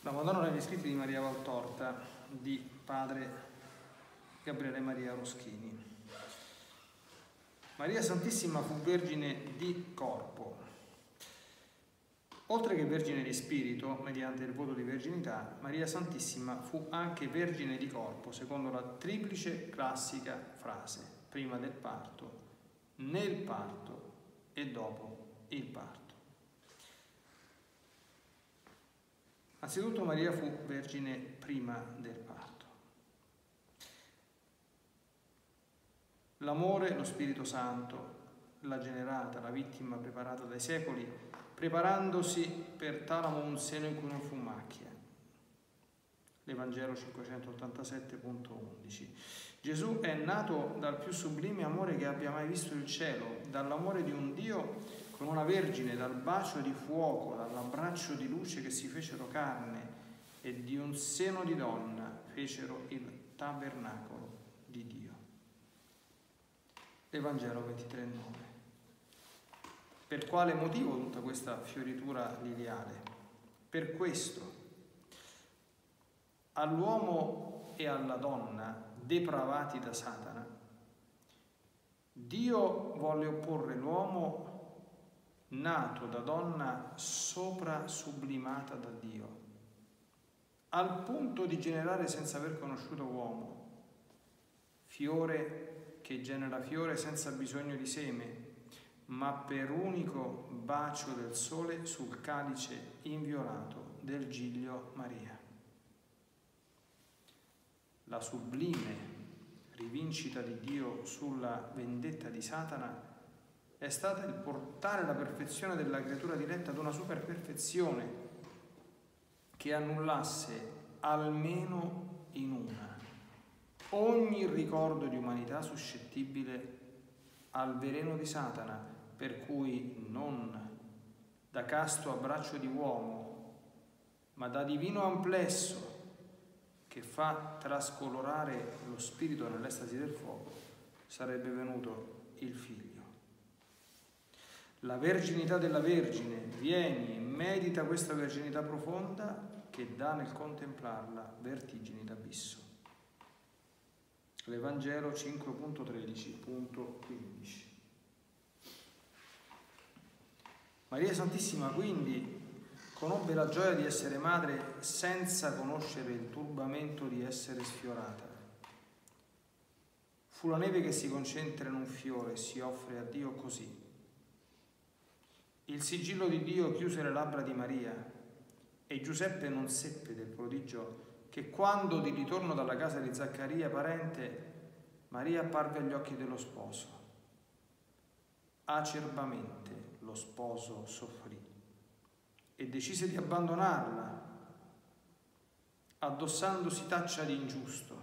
La Madonna negli scritti di Maria Valtorta di padre Gabriele Maria Roschini. Maria Santissima fu vergine di corpo. Oltre che vergine di spirito, mediante il voto di verginità, Maria Santissima fu anche vergine di corpo, secondo la triplice classica frase: prima del parto, nel parto e dopo il parto. Anzitutto Maria fu vergine prima del parto. L'amore, lo Spirito Santo, la generata, la vittima preparata dai secoli, preparandosi per Talamo un seno in cui non fu macchia. L'Evangelo 587.11. Gesù è nato dal più sublime amore che abbia mai visto il cielo, dall'amore di un Dio con una vergine, dal bacio di fuoco, dall'abbraccio di luce che si fecero carne e di un seno di donna fecero il tabernacolo di Dio. Evangelo 23,9. Per quale motivo tutta questa fioritura liliale? Per questo, all'uomo e alla donna depravati da Satana, Dio volle opporre l'uomo nato da donna sopra sublimata da Dio, al punto di generare senza aver conosciuto uomo, fiore che genera fiore senza bisogno di seme, ma per unico bacio del sole sul calice inviolato del Giglio Maria. La sublime rivincita di Dio sulla vendetta di Satana è stata il portare la perfezione della creatura diretta ad una superperfezione che annullasse almeno in una ogni ricordo di umanità suscettibile al veleno di Satana, per cui non da casto abbraccio di uomo, ma da divino amplesso che fa trascolorare lo spirito nell'estasi del fuoco, sarebbe venuto il Figlio. La verginità della Vergine, vieni, medita questa verginità profonda che dà nel contemplarla vertigini d'abisso. L'Evangelo 5.13.15. Maria Santissima quindi conobbe la gioia di essere madre senza conoscere il turbamento di essere sfiorata. Fu la neve che si concentra in un fiore e si offre a Dio così. Il sigillo di Dio chiuse le labbra di Maria e Giuseppe non seppe del prodigio che quando di ritorno dalla casa di Zaccaria parente, Maria apparve agli occhi dello sposo. Acerbamente lo sposo soffrì e decise di abbandonarla, addossandosi taccia di ingiusto.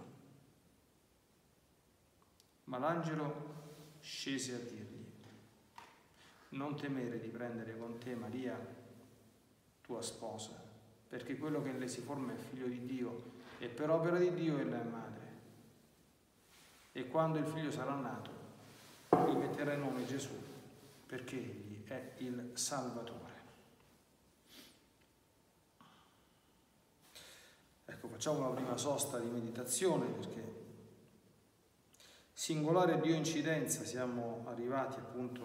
Ma l'angelo scese a dirgli: non temere di prendere con te Maria, tua sposa, perché quello che in lei si forma è figlio di Dio, e per opera di Dio ella è madre. E quando il figlio sarà nato, gli metterai il nome Gesù, perché egli è il Salvatore. Ecco, facciamo la prima sosta di meditazione, perché singolare Dio incidenza siamo arrivati appunto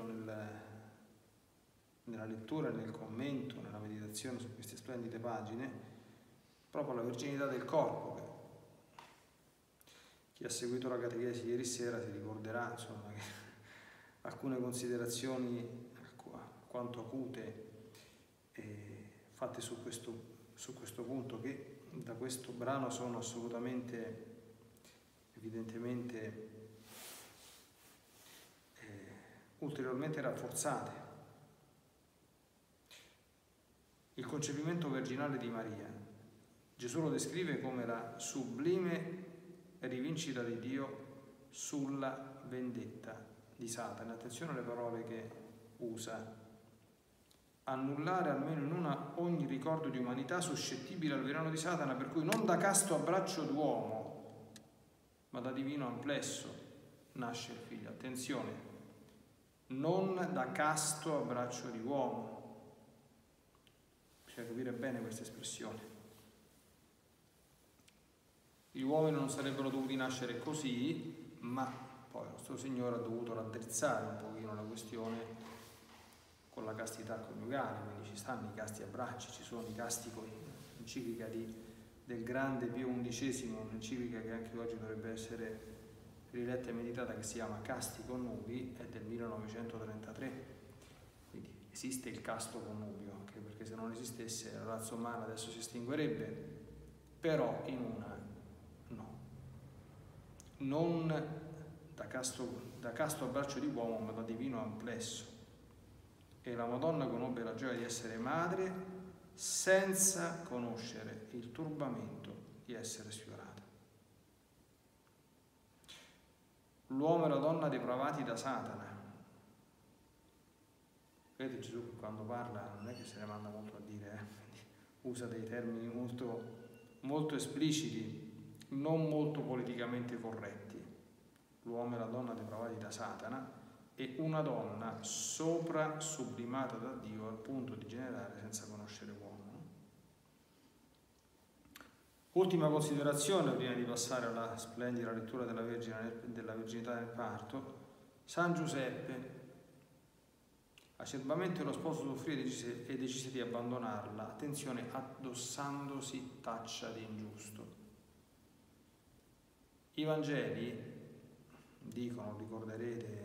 nella lettura, nel commento, nella meditazione su queste splendide pagine, proprio alla verginità del corpo. Chi ha seguito la catechesi ieri sera si ricorderà, insomma, che alcune considerazioni quanto acute fatte su questo punto, che da questo brano sono assolutamente, evidentemente, ulteriormente rafforzate. Il concepimento virginale di Maria, Gesù lo descrive come la sublime rivincita di Dio sulla vendetta di Satana. Attenzione alle parole che usa: annullare almeno in una ogni ricordo di umanità suscettibile al veleno di Satana, per cui non da casto abbraccio d'uomo, ma da divino amplesso nasce il Figlio. Attenzione, non da casto abbraccio di uomo. Bisogna capire bene questa espressione. Gli uomini non sarebbero dovuti nascere così, ma poi il nostro Signore ha dovuto raddrizzare un pochino la questione con la castità coniugale, quindi ci stanno i casti abbracci, ci sono i casti enciclica del grande Pio XI, un'enciclica che anche oggi dovrebbe essere riletta e meditata, che si chiama Casti connubi, è del 1933, quindi esiste il casto connubio, anche perché se non esistesse la razza umana adesso si estinguerebbe, però in una no, non da casto abbraccio di uomo, ma da divino amplesso. E la Madonna conobbe la gioia di essere madre senza conoscere il turbamento di essere sfiorata. L'uomo e la donna depravati da Satana. Vedete, Gesù quando parla non è che se ne manda molto a dire, usa dei termini molto, molto espliciti, non molto politicamente corretti. L'uomo e la donna depravati da Satana, e una donna sopra sublimata da Dio al punto di generare senza conoscere uomo. Ultima considerazione prima di passare alla splendida lettura della virginità nel parto. San Giuseppe, acerbamente lo sposo soffrì e decise di abbandonarla, attenzione, addossandosi taccia di ingiusto. I Vangeli dicono, ricorderete,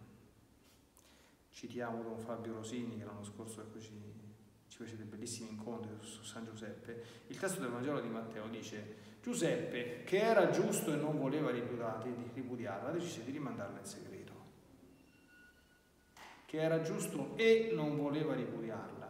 citiamo Don Fabio Rosini che l'anno scorso ci fece dei bellissimi incontri su San Giuseppe. Il testo del Vangelo di Matteo dice: Giuseppe, che era giusto e non voleva ripudiarla, decise di rimandarla in segreto. Che era giusto e non voleva ripudiarla.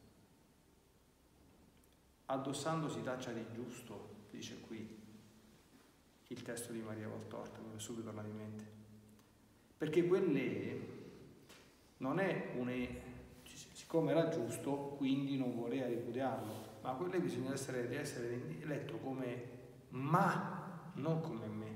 Addossandosi taccia di ingiusto, dice qui il testo di Maria Valtorta, mi è subito tornato in mente. Perché quelle non è siccome era giusto, quindi non voleva ripudiarlo, ma quelle bisogna essere letto come ma, non come me.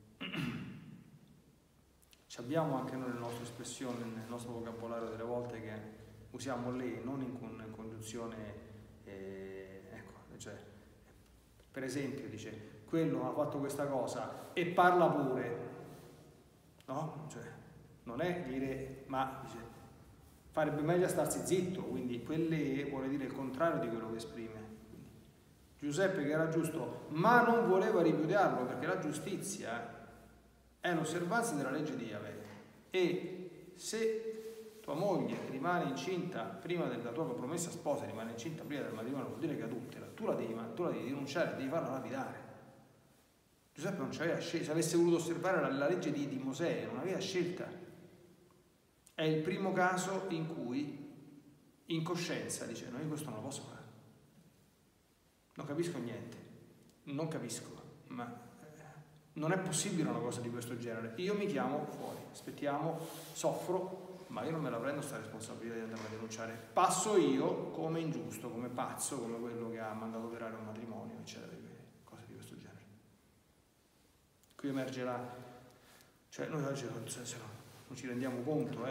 Ci abbiamo anche noi nella nostra espressione, nel nostro vocabolario delle volte che usiamo lei, non in congiunzione, ecco, cioè, per esempio dice, quello ha fatto questa cosa e parla pure, no? Cioè, non è dire, ma dice, farebbe meglio a starsi zitto, quindi quelle vuole dire il contrario di quello che esprime. Quindi, Giuseppe che era giusto, ma non voleva ripudiarlo, perché la giustizia è l'osservanza della legge di Yahweh. E se tua moglie rimane incinta prima della tua promessa sposa, rimane incinta prima del matrimonio, vuol dire che adultera, tu la devi denunciare, devi farla lapidare. Giuseppe non ci aveva scelta, se avesse voluto osservare la legge di Mosè, non aveva scelta. È il primo caso in cui in coscienza dice: no, io questo non lo posso fare, non capisco niente, non capisco, ma non è possibile una cosa di questo genere, io mi chiamo fuori, aspettiamo, soffro, ma io non me la prendo sta responsabilità di andare a denunciare, passo io come ingiusto, come pazzo, come quello che ha mandato operare un matrimonio, eccetera, cose di questo genere. Qui emerge cioè noi oggi non ci rendiamo conto,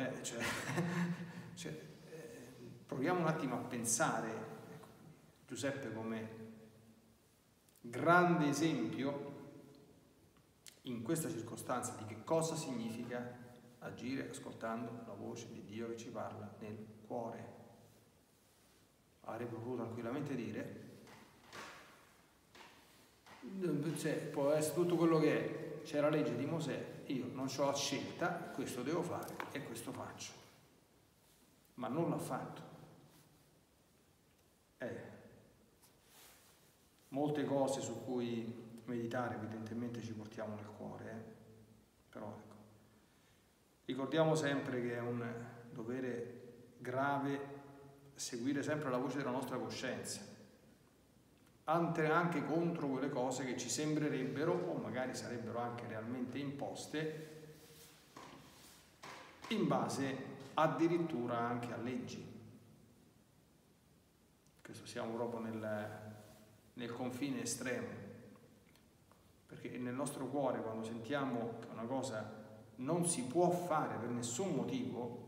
proviamo un attimo a pensare, ecco, Giuseppe come grande esempio in questa circostanza di che cosa significa agire ascoltando la voce di Dio che ci parla nel cuore. Avrebbe potuto tranquillamente dire, cioè, può essere tutto quello che è, c'è la legge di Mosè, io non ho scelta, questo devo fare e questo faccio, ma non l'ha fatto. Molte cose su cui meditare evidentemente ci portiamo nel cuore, però ecco, ricordiamo sempre che è un dovere grave seguire sempre la voce della nostra coscienza, anche contro quelle cose che ci sembrerebbero o magari sarebbero anche realmente imposte in base addirittura anche a leggi. Questo siamo proprio nel confine estremo, perché nel nostro cuore, quando sentiamo che una cosa non si può fare per nessun motivo,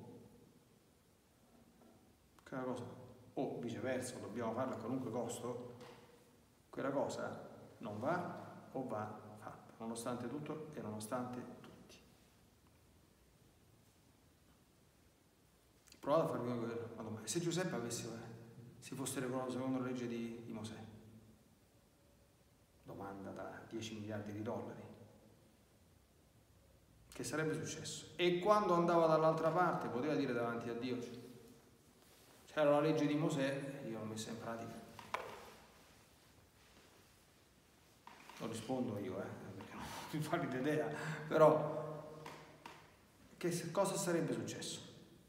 quella cosa, o viceversa, dobbiamo farla a qualunque costo, quella cosa non va o va fatta, nonostante tutto e nonostante tutti. Provate a farvi una domanda. Se Giuseppe si fosse regolato secondo la legge di Mosè, domanda da 10 miliardi di dollari, che sarebbe successo? E quando andava dall'altra parte poteva dire davanti a Dio: c'era la legge di Mosè, io l'ho messa in pratica. Non rispondo io, perché non ho più pallida idea, però che cosa sarebbe successo?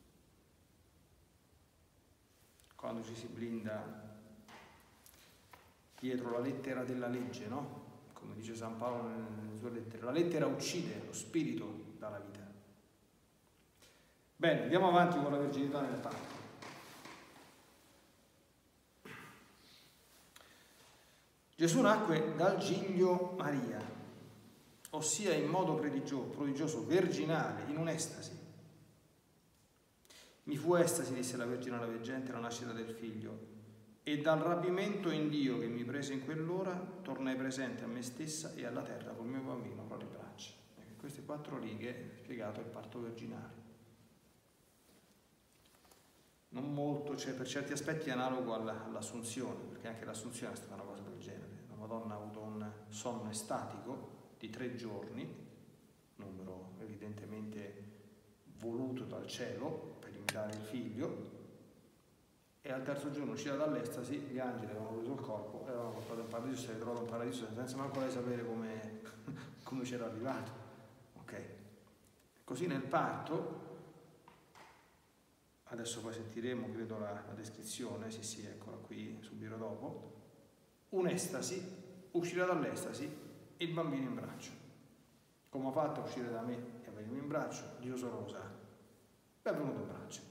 Quando ci si blinda dietro la lettera della legge, no? Come dice San Paolo nelle sue lettere, la lettera uccide, lo spirito dà la vita. Bene, andiamo avanti con la verginità nel parto. Gesù nacque dal giglio Maria, ossia in modo prodigioso, virginale, in un'estasi. Mi fu estasi, disse la Vergine alla veggente, la nascita del figlio, e dal rapimento in Dio che mi prese in quell'ora tornai presente a me stessa e alla terra col mio bambino fra le braccia. In queste 4 righe è spiegato il parto virginale. Non molto, cioè per certi aspetti è analogo all'assunzione, perché anche l'assunzione è stata una cosa del genere. La Madonna ha avuto un sonno estatico di 3 giorni, numero evidentemente voluto dal cielo per imitare il figlio, e al 3° giorno, uscita dall'estasi, gli angeli avevano preso il corpo e avevano portato in paradiso, si è ritrovato in paradiso senza manco lei sapere come c'era arrivato. Ok? Così nel parto, adesso poi sentiremo, credo, la descrizione, sì, eccola qui, subito dopo, un'estasi, uscirà dall'estasi e il bambino in braccio. Come ha fatto a uscire da me e a venirmi in braccio? Dio sorosa, è venuto in braccio.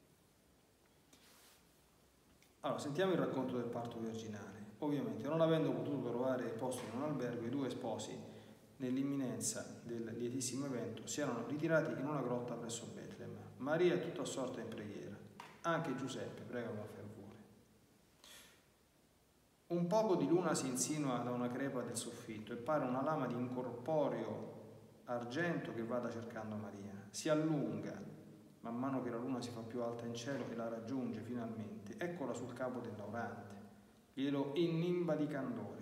Allora, sentiamo il racconto del parto virginale. Ovviamente, non avendo potuto trovare posto in un albergo, i 2 sposi, nell'imminenza del lietissimo evento, si erano ritirati in una grotta presso Betlemme. Maria è tutta assorta in preghiera. Anche Giuseppe prega con fervore. Un poco di luna si insinua da una crepa del soffitto e pare una lama di incorporeo argento che vada cercando Maria. Si allunga man mano che la luna si fa più alta in cielo e la raggiunge finalmente. Eccola sul capo del laurante, glielo innimba di candore.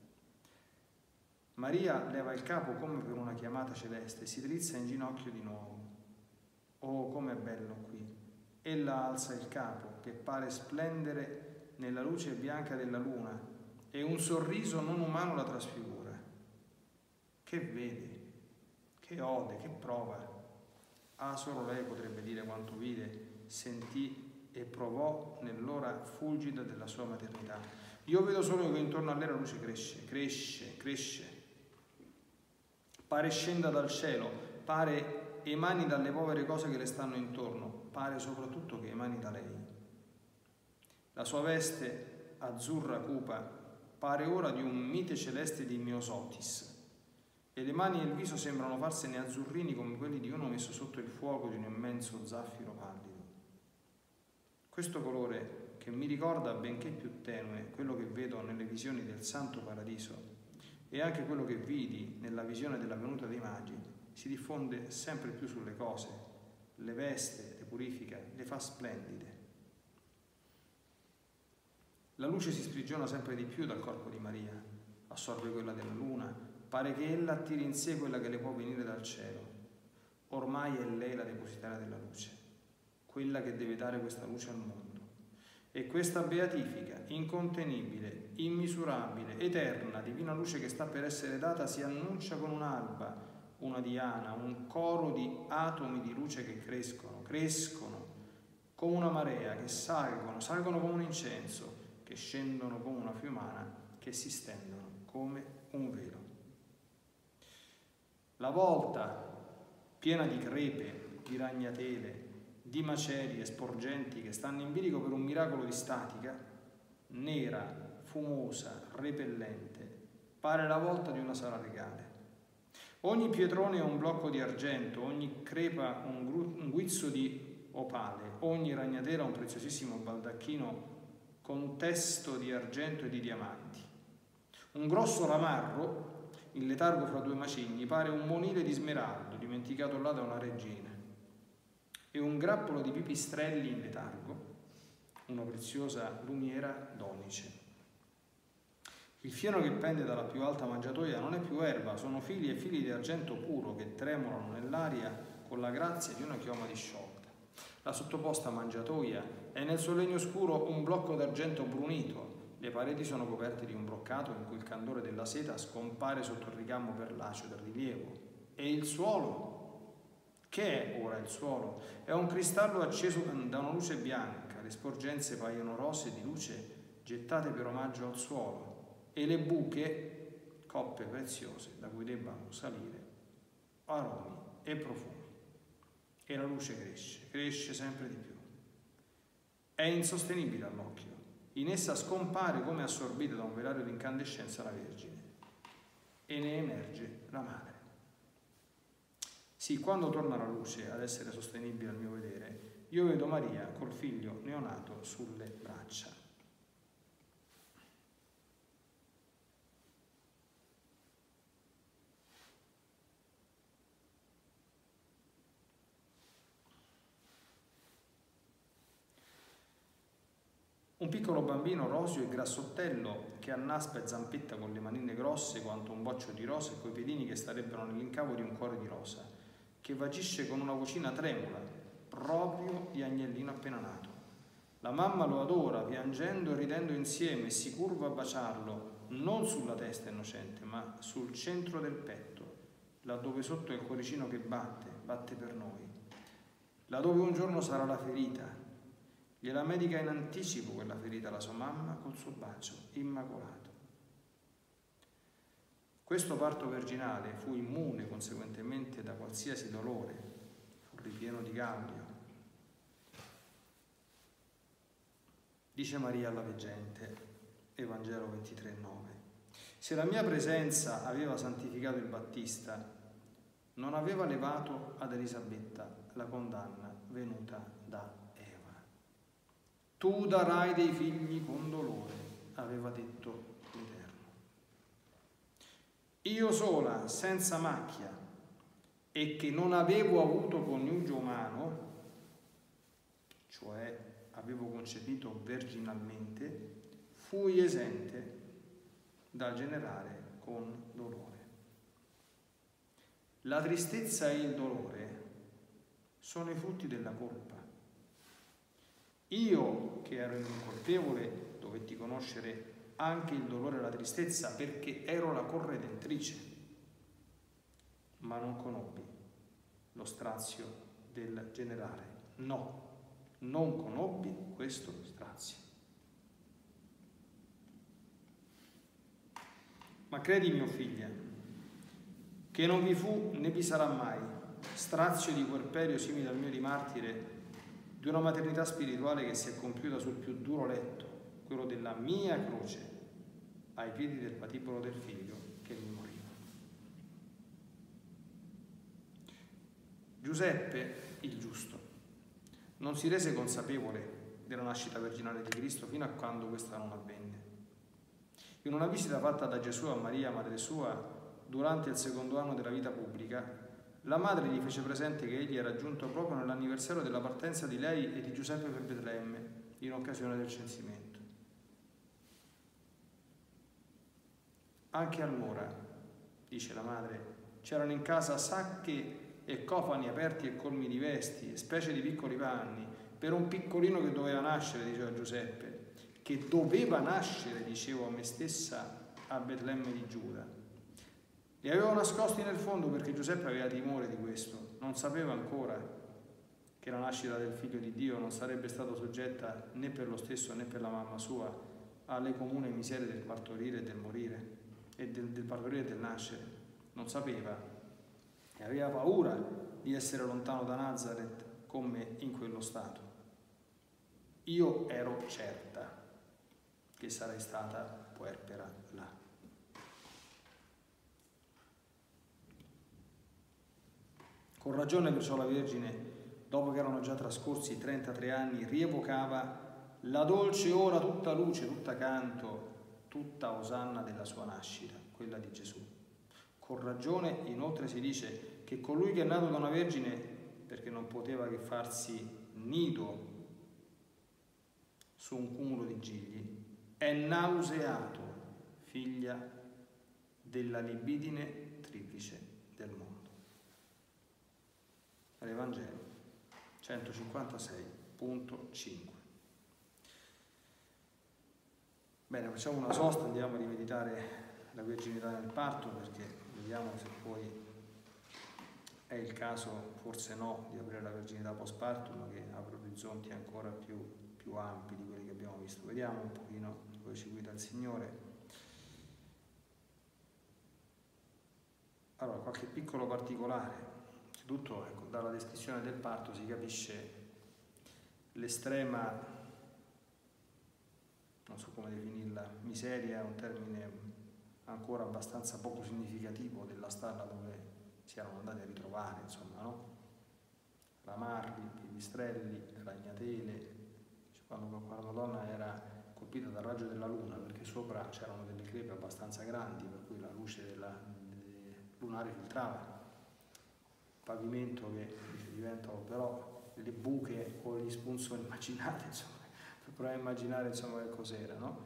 Maria leva il capo come per una chiamata celeste e si drizza in ginocchio di nuovo. Oh, com'è bello qui! Ella alza il capo, che pare splendere nella luce bianca della luna, e un sorriso non umano la trasfigura. Che vede, che ode, che prova. Ah, solo lei potrebbe dire quanto vide, sentì e provò nell'ora fulgida della sua maternità. Io vedo solo che intorno a lei la luce cresce. Pare scenda dal cielo, pare emani dalle povere cose che le stanno intorno, pare soprattutto che emani da lei. La sua veste azzurra cupa pare ora di un mite celeste di Miosotis, e le mani e il viso sembrano farsene azzurrini come quelli di uno messo sotto il fuoco di un immenso zaffiro pallido. Questo colore, che mi ricorda, benché più tenue, quello che vedo nelle visioni del Santo Paradiso e anche quello che vidi nella visione della venuta dei magi, si diffonde sempre più sulle cose, le veste, le purifica, le fa splendide. La luce si sprigiona sempre di più dal corpo di Maria, assorbe quella della luna, pare che ella attiri in sé quella che le può venire dal cielo. Ormai è lei la depositaria della luce, quella che deve dare questa luce al mondo. E questa beatifica, incontenibile, immisurabile, eterna, divina luce che sta per essere data si annuncia con un'alba, una diana, un coro di atomi di luce che crescono come una marea, che salgono come un incenso, che scendono come una fiumana, che si stendono come un velo. La volta, piena di crepe, di ragnatele, di macerie sporgenti che stanno in bilico per un miracolo di statica, nera, fumosa, repellente, pare la volta di una sala regale. Ogni pietrone è un blocco di argento, ogni crepa un guizzo di opale, ogni ragnatela un preziosissimo baldacchino con testo di argento e di diamanti. Un grosso ramarro in letargo fra due macigni, pare un monile di smeraldo dimenticato là da una regina, e un grappolo di pipistrelli in letargo, una preziosa lumiera d'onice. Il fieno che pende dalla più alta mangiatoia non è più erba, sono fili e fili di argento puro che tremolano nell'aria con la grazia di una chioma disciolta. La sottoposta mangiatoia è nel suo legno scuro un blocco d'argento brunito. Le pareti sono coperte di un broccato in cui il candore della seta scompare sotto il ricamo perlaceo del rilievo. E il suolo? Che è ora il suolo? È un cristallo acceso da una luce bianca. Le sporgenze paiono rose di luce gettate per omaggio al suolo, e le buche, coppe preziose da cui debbano salire aromi e profumi. E la luce cresce sempre di più. È insostenibile all'occhio. In essa scompare come assorbita da un velario di incandescenza la Vergine, e ne emerge la Madre. Sì, quando torna la luce ad essere sostenibile al mio vedere, io vedo Maria col figlio neonato sulle braccia. Un piccolo bambino roseo e grassottello che annaspa e zampetta con le manine grosse quanto un boccio di rosa e coi piedini che starebbero nell'incavo di un cuore di rosa, che vagisce con una vocina tremula, proprio di agnellino appena nato. La mamma lo adora, piangendo e ridendo insieme, e si curva a baciarlo, non sulla testa innocente, ma sul centro del petto, laddove sotto è il cuoricino che batte per noi, laddove un giorno sarà la ferita. Gliela medica in anticipo quella ferita la sua mamma col suo bacio immacolato. Questo parto virginale fu immune conseguentemente da qualsiasi dolore, fu ripieno di Gallio. Dice Maria alla veggente, Evangelo 23,9: se la mia presenza aveva santificato il Battista, non aveva levato ad Elisabetta la condanna venuta da Eva. Tu darai dei figli con dolore, aveva detto l'Eterno. Io sola, senza macchia, e che non avevo avuto coniugio umano, cioè avevo concepito virginalmente, fui esente dal generare con dolore. La tristezza e il dolore sono i frutti della colpa. Io, che ero incolpevole, dovetti conoscere anche il dolore e la tristezza perché ero la corredentrice, ma non conobbi lo strazio del generare. No, non conobbi questo strazio. Ma credi, mio figlio, che non vi fu né vi sarà mai strazio di puerperio simile al mio di martire, di una maternità spirituale che si è compiuta sul più duro letto, quello della mia croce, ai piedi del patibolo del figlio che mi moriva. Giuseppe, il giusto, non si rese consapevole della nascita virginale di Cristo fino a quando questa non avvenne. In una visita fatta da Gesù a Maria, madre sua, durante il secondo anno della vita pubblica, la madre gli fece presente che egli era giunto proprio nell'anniversario della partenza di lei e di Giuseppe per Betlemme, in occasione del censimento. Anche allora, dice la madre, c'erano in casa sacche e cofani aperti e colmi di vesti, specie di piccoli panni, per un piccolino che doveva nascere, diceva Giuseppe, che doveva nascere, dicevo a me stessa, a Betlemme di Giuda. Li avevo nascosti nel fondo perché Giuseppe aveva timore di questo, non sapeva ancora che la nascita del figlio di Dio non sarebbe stata soggetta né per lo stesso né per la mamma sua alle comuni miserie del partorire e del morire, e del partorire e del nascere. Non sapeva e aveva paura di essere lontano da Nazareth come in quello stato. Io ero certa che sarei stata puerpera là. Con ragione perciò la Vergine, dopo che erano già trascorsi 33 anni, rievocava la dolce ora tutta luce, tutta canto, tutta osanna della sua nascita, quella di Gesù. Con ragione inoltre si dice che colui che è nato da una vergine, perché non poteva che farsi nido su un cumulo di gigli, è nauseato, figlia della libidine triplice del mondo. L'Evangelo 156.5. Bene, facciamo una sosta, andiamo a rimeditare la verginità nel parto, perché vediamo se poi è il caso, forse no, di aprire la verginità post partum, che apre orizzonti ancora più ampi di quelli che abbiamo visto. Vediamo un pochino dove ci guida il Signore. Allora, qualche piccolo particolare. Innanzitutto, ecco, dalla descrizione del parto si capisce l'estrema, non so come definirla, miseria, è un termine ancora abbastanza poco significativo della stalla dove si erano andati a ritrovare, insomma, no? Ramarri, pipistrelli, ragnatele. Quando la Madonna era colpita dal raggio della luna, perché sopra c'erano delle crepe abbastanza grandi, per cui la luce lunare filtrava. Pavimento che diventano però le buche o gli spunzoni immaginate, insomma, per provare a immaginare, insomma, che cos'era, no?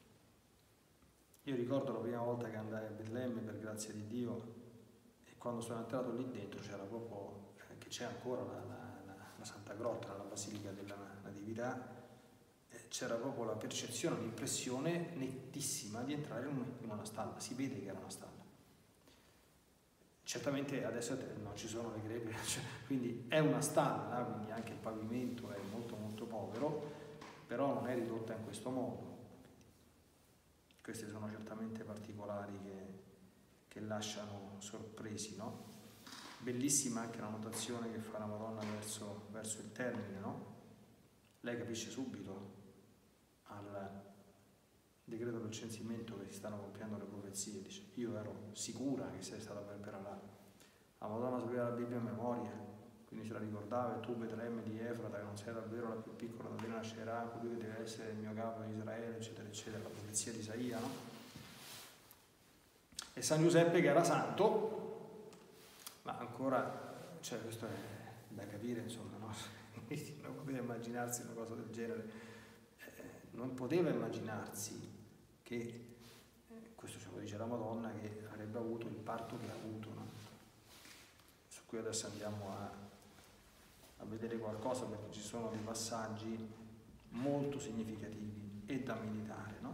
Io ricordo la prima volta che andai a Betlemme, per grazia di Dio, e quando sono entrato lì dentro c'era proprio, che c'è ancora la Santa Grotta, la Basilica della Natività, c'era proprio la percezione, l'impressione nettissima di entrare in una stalla, si vede che era una stalla. Certamente adesso non ci sono le crepe, cioè, quindi è una stalla, quindi anche il pavimento è molto molto povero, però non è ridotta in questo modo. Questi sono certamente particolari che lasciano sorpresi, no? Bellissima anche la notazione che fa la Madonna verso il termine, no? Lei capisce subito al decreto del censimento che si stanno compiendo le profezie, dice: io ero sicura che sei stata per là. La Madonna sapeva la Bibbia a memoria, quindi ce la ricordava: e tu, Betlemme di Efrata, che non sei davvero la più piccola, da te nascerà colui che deve essere il mio capo in Israele, eccetera eccetera, la profezia di Isaia, no? E San Giuseppe, che era santo, ma ancora, cioè, questo è da capire, insomma, no? Non poteva immaginarsi una cosa del genere, non poteva immaginarsi che, questo ce lo dice la Madonna, che avrebbe avuto il parto che ha avuto, no? Su cui adesso andiamo a vedere qualcosa, perché ci sono dei passaggi molto significativi e da meditare, no?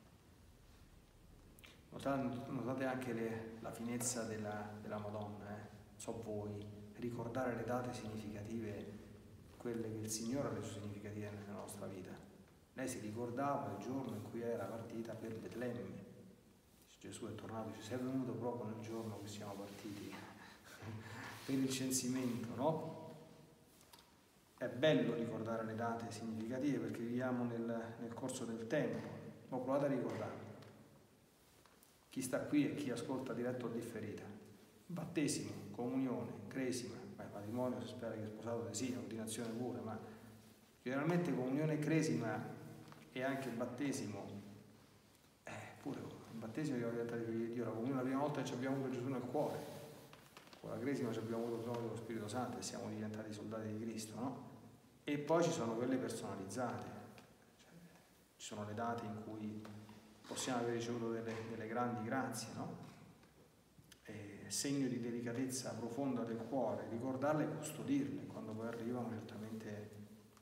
Notate anche la finezza della Madonna, so voi, ricordare le date significative, quelle che il Signore ha reso significative nella nostra vita. Lei si ricordava il giorno in cui era partita per Betlemme. Gesù è tornato, ci sei venuto proprio nel giorno che siamo partiti per il censimento, no? È bello ricordare le date significative, perché viviamo nel corso del tempo. Ma provate a ricordare. Chi sta qui e chi ascolta diretto o differita. Battesimo, comunione, cresima, matrimonio si spera che sposato sia, ordinazione pure, ma generalmente comunione e cresima e anche il battesimo, pure il battesimo che diventati figli di Dio, la comunione la prima volta ci abbiamo avuto Gesù nel cuore, con la cresima ci abbiamo avuto il dono dello Spirito Santo e siamo diventati soldati di Cristo, no? E poi ci sono quelle personalizzate, cioè, ci sono le date in cui possiamo aver ricevuto delle grandi grazie, no? Segno di delicatezza profonda del cuore, ricordarle e custodirle quando poi arrivano, certamente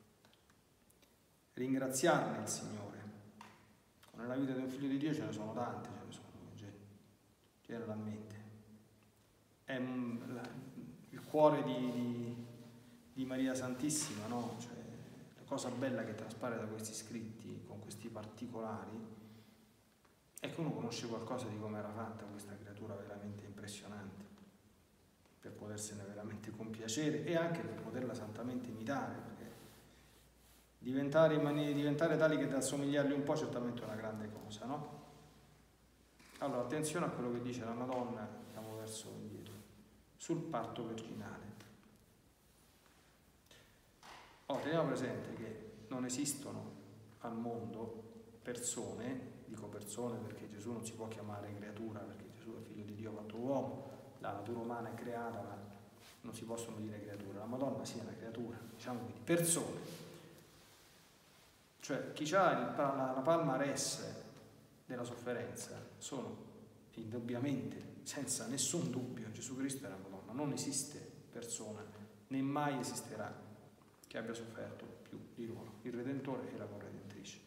ringraziarne il Signore. Nella vita di un figlio di Dio ce ne sono tante, generalmente. È il cuore di Maria Santissima, no? Cioè, la cosa bella che traspare da questi scritti, con questi particolari, è che uno conosce qualcosa di come era fatta questa creatura veramente impressionante, per potersene veramente compiacere e anche per poterla santamente imitare, perché diventare tali che da assomigliargli un po' certamente è una grande cosa, no? Allora, attenzione a quello che dice la Madonna, andiamo verso indietro, sul parto virginale. Teniamo presente che non esistono al mondo persone, dico persone perché Gesù non si può chiamare creatura, perché Gesù Gesù è figlio di Dio fatto uomo, la natura umana è creata, ma non si possono dire creatura. La Madonna sia una creatura, diciamo quindi persone. Cioè chi ha la palmarès della sofferenza sono indubbiamente, senza nessun dubbio, Gesù Cristo e la Madonna. Non esiste persona, né mai esisterà, che abbia sofferto più di loro, il Redentore e la corredentrice.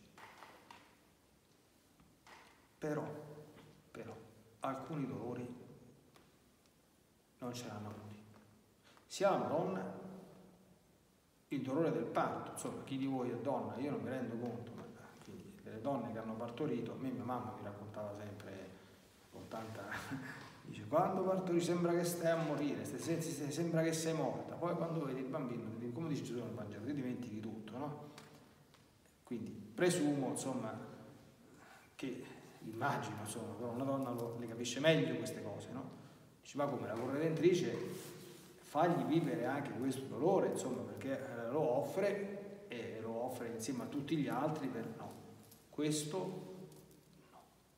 Però, alcuni dolori non ce l'hanno avuti. Sia la Madonna, il dolore del parto, insomma, chi di voi è donna, io non mi rendo conto, ma quindi le donne che hanno partorito, a me mia mamma mi raccontava sempre con tanta, dice, quando partori sembra che stai a morire, sembra che sei morta, poi quando vedi il bambino, come dice Gesù nel Vangelo, ti dimentichi tutto, no? Quindi presumo, insomma, che immagino, insomma, però una donna le capisce meglio queste cose, no? Dice, ma come la corredentrice fagli vivere anche questo dolore, insomma, perché lo offre e lo offre insieme a tutti gli altri, no, questo no.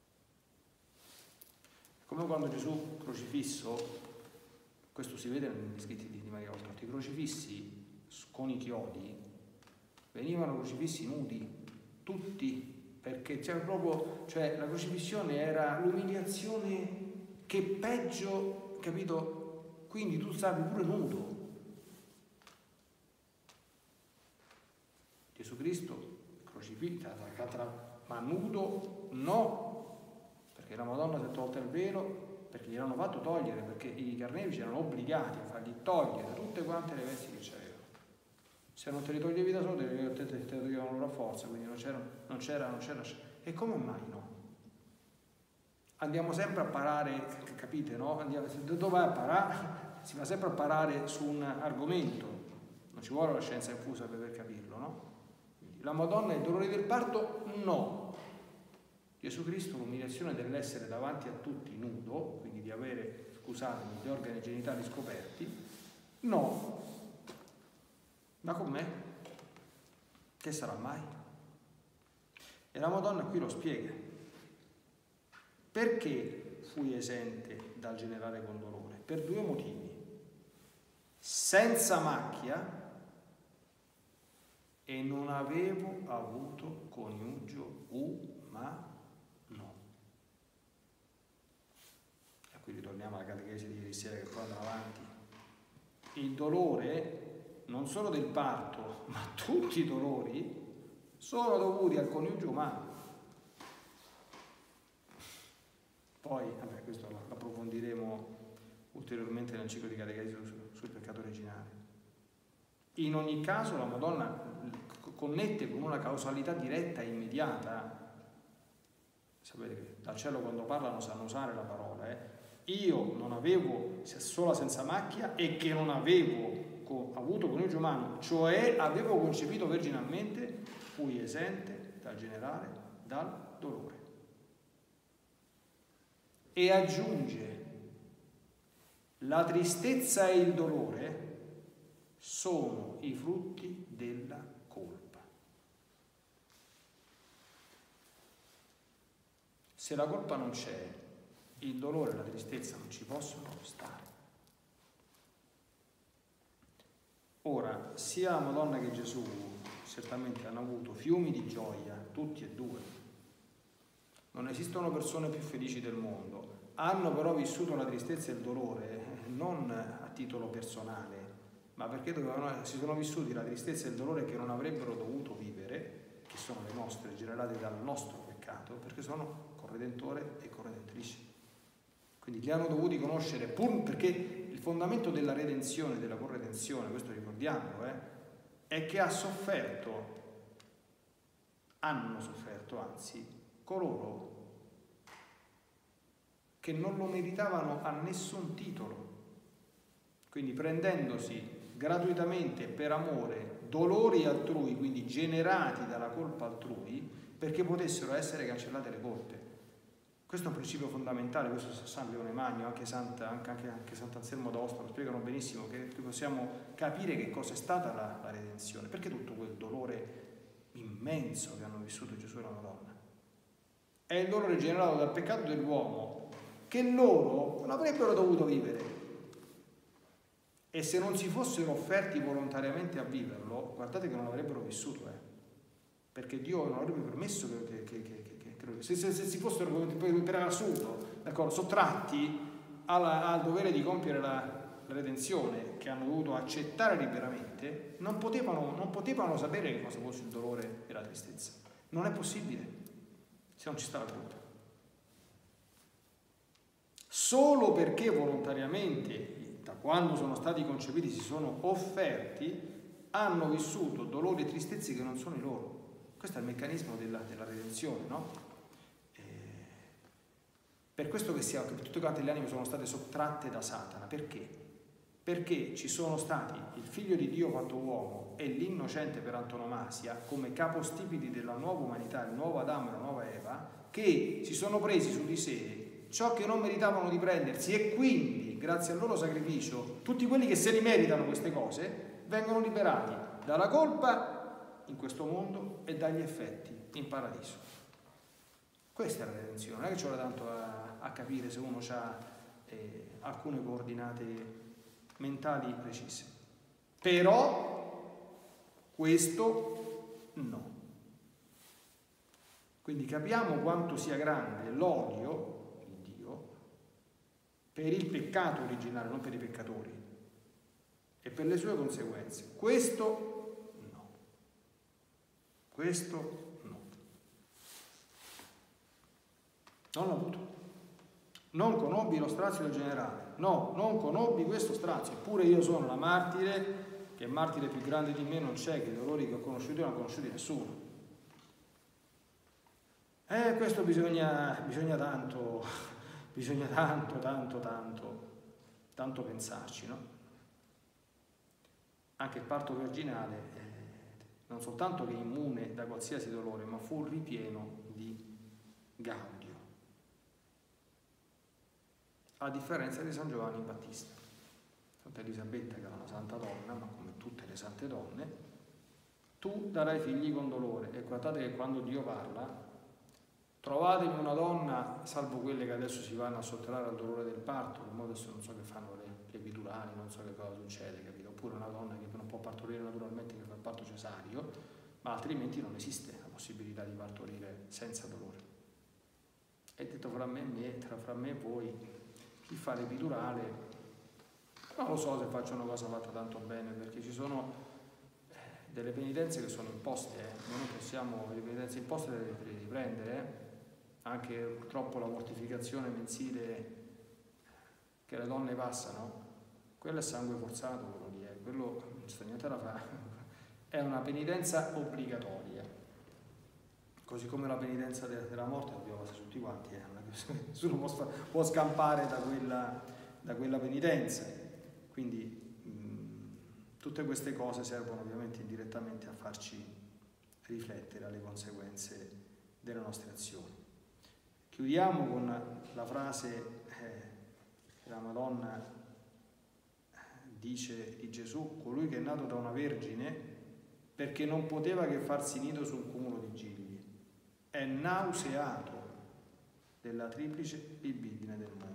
Come quando Gesù crocifisso, questo si vede negli scritti di Maria Volturno, i crocifissi con i chiodi venivano crocifissi nudi, tutti, perché c'era proprio, cioè la crocifissione era l'umiliazione che peggio, capito? Quindi tu stavi pure nudo. Gesù Cristo crocifisso, ma nudo no, perché la Madonna si è tolta il velo, perché gli hanno fatto togliere, perché i carnefici erano obbligati a fargli togliere tutte quante le vesti che c'avevano. Se non te li toglievi da solo, te le toglievano loro a forza, quindi non c'era. E come mai no? Andiamo sempre a parare, capite, no? Dove vai a parare? Si va sempre a parare su un argomento, non ci vuole la scienza infusa per capirlo, no? Quindi, la Madonna e il dolore del parto? No. Gesù Cristo, l'umiliazione dell'essere davanti a tutti nudo, quindi di avere, scusatemi, gli organi genitali scoperti? No. Ma com'è? Che sarà mai? E la Madonna qui lo spiega. Perché fui esente dal generare con dolore? Per due motivi. Senza macchia e non avevo avuto coniugio umano. E qui ritorniamo alla catechesi di ieri sera che poi andrà avanti. Il dolore, non solo del parto, ma tutti i dolori, sono dovuti al coniugio umano. Poi, vabbè, questo lo approfondiremo ulteriormente nel ciclo di catechesi sul peccato originale. In ogni caso la Madonna connette con una causalità diretta e immediata. Sapete che dal cielo quando parlano sanno usare la parola, Io non avevo, sola senza macchia, e che non avevo avuto coniugio umano, cioè avevo concepito virginalmente, fui esente dal generare dal dolore. E aggiunge, la tristezza e il dolore sono i frutti della colpa. Se la colpa non c'è, il dolore e la tristezza non ci possono stare. Ora, sia la Madonna che Gesù certamente hanno avuto fiumi di gioia, tutti e due. Non esistono persone più felici del mondo. Hanno però vissuto la tristezza e il dolore non a titolo personale, ma perché si sono vissuti la tristezza e il dolore che non avrebbero dovuto vivere, che sono le nostre, generate dal nostro peccato, perché sono corredentore e corredentrice. Quindi li hanno dovuti conoscere, pur perché il fondamento della redenzione, della corredenzione, questo ricordiamolo, è che hanno sofferto anzi, coloro che non lo meritavano a nessun titolo, quindi prendendosi gratuitamente per amore dolori altrui, quindi generati dalla colpa altrui, perché potessero essere cancellate le colpe. Questo è un principio fondamentale, questo San Leone Magno, anche Sant'Anselmo d'Aosta lo spiegano benissimo, che possiamo capire che cosa è stata la redenzione, perché tutto quel dolore immenso che hanno vissuto Gesù e la Madonna. È il dolore generato dal peccato dell'uomo che loro non avrebbero dovuto vivere. E se non si fossero offerti volontariamente a viverlo, guardate che non avrebbero vissuto, perché Dio non avrebbe permesso se si fossero per assunto, sottratti al dovere di compiere la redenzione, che hanno dovuto accettare liberamente, non potevano sapere che cosa fosse il dolore e la tristezza. Non è possibile, se non ci sta la colpa. Solo perché volontariamente, da quando sono stati concepiti, si sono offerti, hanno vissuto dolori e tristezze che non sono i loro. Questo è il meccanismo della redenzione, no? Per questo che tutte quante le anime sono state sottratte da Satana. Perché? Perché ci sono stati il Figlio di Dio fatto uomo e l'innocente per antonomasia come capostipiti della nuova umanità, il nuovo Adamo e la nuova Eva, che si sono presi su di sé ciò che non meritavano di prendersi, e quindi, grazie al loro sacrificio, tutti quelli che se li meritano queste cose vengono liberati dalla colpa in questo mondo e dagli effetti in paradiso. Questa è la redenzione, non è che ci vuole tanto a capire se uno ha alcune coordinate mentali precise. Però questo no. Quindi capiamo quanto sia grande l'odio di Dio per il peccato originale, non per i peccatori, e per le sue conseguenze. Questo no. Questo no. Non l'ho avuto. Non conobbi lo strazio del generale. No, non conobbi questo strazio. Eppure io sono la martire, che martire più grande di me non c'è, che i dolori che ho conosciuto non ho conosciuti nessuno. Questo bisogna tanto pensarci, no? Anche il parto virginale, non soltanto che immune da qualsiasi dolore, ma fu ripieno di gaudio. A differenza di San Giovanni Battista. Santa Elisabetta, che era una santa donna, ma come tutte le sante donne, tu darai figli con dolore. E guardate che quando Dio parla, trovatemi una donna, salvo quelle che adesso si vanno a sottrarre al dolore del parto, in modo adesso non so che fanno le epidurali, non so che cosa succede, capito? Oppure una donna che non può partorire naturalmente, che fa il parto cesareo, ma altrimenti non esiste la possibilità di partorire senza dolore. E detto fra me e voi, chi fa l'epidurale, non lo so se faccio una cosa fatta tanto bene, perché ci sono delle penitenze che sono imposte, noi non possiamo, le penitenze imposte le riprendere, anche purtroppo la mortificazione mensile che le donne passano, quello è sangue forzato, quello lì, quello non sta niente da fare, è una penitenza obbligatoria, così come la penitenza della morte dobbiamo fare tutti quanti, nessuno può scampare da quella penitenza. Quindi tutte queste cose servono ovviamente indirettamente a farci riflettere alle conseguenze delle nostre azioni. Chiudiamo con la frase che la Madonna dice di Gesù: colui che è nato da una vergine, perché non poteva che farsi nido su un cumulo di gigli, è nauseato della triplice libidine del mondo.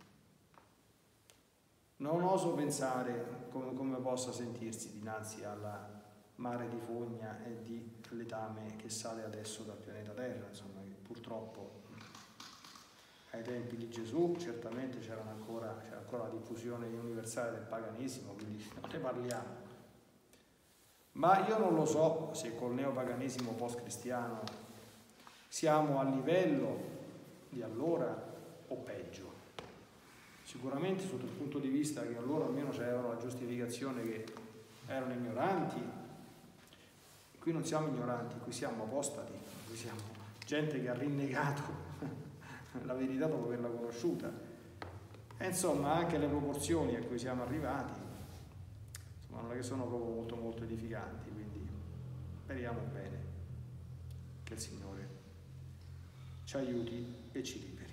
Non oso pensare come possa sentirsi dinanzi alla mare di fogna e di letame che sale adesso dal pianeta Terra, insomma, che purtroppo ai tempi di Gesù certamente c'era ancora la diffusione universale del paganesimo, quindi non ne parliamo. Ma io non lo so se col neopaganesimo post-cristiano siamo a livello di allora o peggio. Sicuramente sotto il punto di vista che allora almeno c'era la giustificazione che erano ignoranti. Qui non siamo ignoranti, qui siamo apostati, qui siamo gente che ha rinnegato la verità dopo averla conosciuta. E insomma anche le proporzioni a cui siamo arrivati, insomma, non è che sono proprio molto molto edificanti, quindi speriamo bene che il Signore ci aiuti e ci liberi.